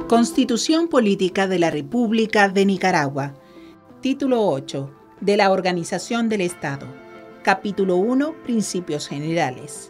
Constitución Política de la República de Nicaragua. Título 8. De la Organización del Estado. Capítulo 1. Principios generales.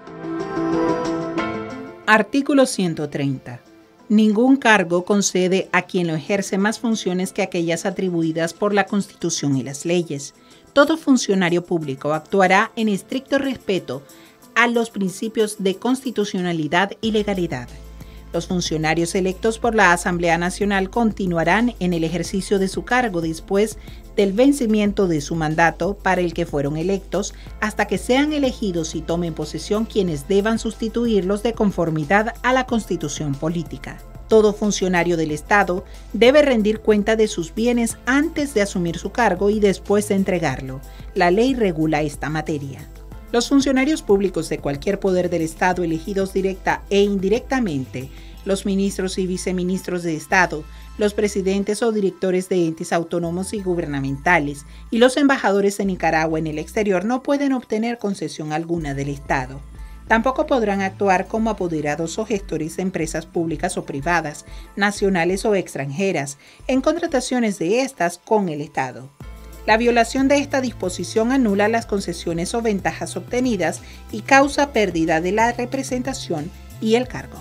Artículo 130. Ningún cargo concede a quien lo ejerce más funciones que aquellas atribuidas por la Constitución y las leyes. Todo funcionario público actuará en estricto respeto a los principios de constitucionalidad y legalidad. Los funcionarios electos por la Asamblea Nacional continuarán en el ejercicio de su cargo después del vencimiento de su mandato para el que fueron electos, hasta que sean elegidos y tomen posesión quienes deban sustituirlos de conformidad a la Constitución política. Todo funcionario del Estado debe rendir cuenta de sus bienes antes de asumir su cargo y después de entregarlo. La ley regula esta materia. Los funcionarios públicos de cualquier poder del Estado elegidos directa e indirectamente, los ministros y viceministros de Estado, los presidentes o directores de entes autónomos y gubernamentales y los embajadores de Nicaragua en el exterior no pueden obtener concesión alguna del Estado. Tampoco podrán actuar como apoderados o gestores de empresas públicas o privadas, nacionales o extranjeras, en contrataciones de estas con el Estado. La violación de esta disposición anula las concesiones o ventajas obtenidas y causa pérdida de la representación y el cargo.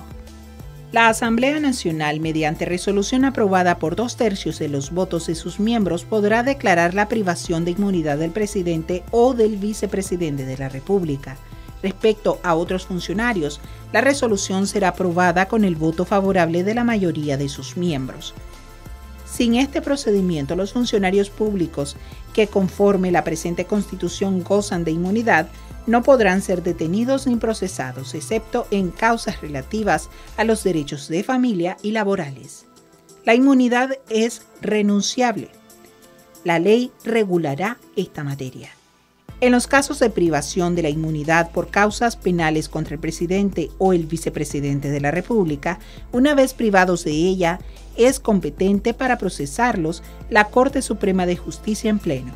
La Asamblea Nacional, mediante resolución aprobada por 2/3 de los votos de sus miembros, podrá declarar la privación de inmunidad del presidente o del vicepresidente de la República. Respecto a otros funcionarios, la resolución será aprobada con el voto favorable de la mayoría de sus miembros. Sin este procedimiento, los funcionarios públicos que conforme la presente Constitución gozan de inmunidad no podrán ser detenidos ni procesados, excepto en causas relativas a los derechos de familia y laborales. La inmunidad es renunciable. La ley regulará esta materia. En los casos de privación de la inmunidad por causas penales contra el presidente o el vicepresidente de la República, una vez privados de ella, es competente para procesarlos la Corte Suprema de Justicia en pleno.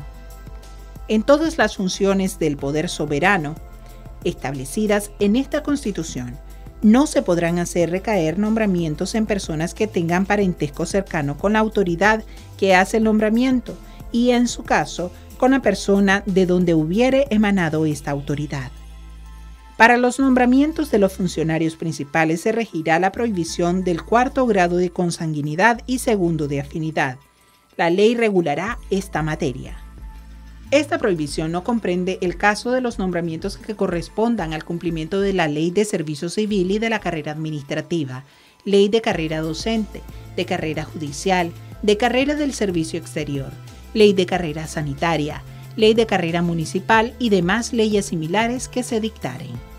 En todas las funciones del poder soberano establecidas en esta Constitución, no se podrán hacer recaer nombramientos en personas que tengan parentesco cercano con la autoridad que hace el nombramiento y, en su caso, con la persona de donde hubiere emanado esta autoridad. Para los nombramientos de los funcionarios principales se regirá la prohibición del 4º grado de consanguinidad y 2º de afinidad. La ley regulará esta materia. Esta prohibición no comprende el caso de los nombramientos que correspondan al cumplimiento de la Ley de Servicio Civil y de la carrera administrativa, Ley de carrera docente, de carrera judicial, de carrera del servicio exterior, Ley de carrera sanitaria, Ley de carrera municipal y demás leyes similares que se dictaren.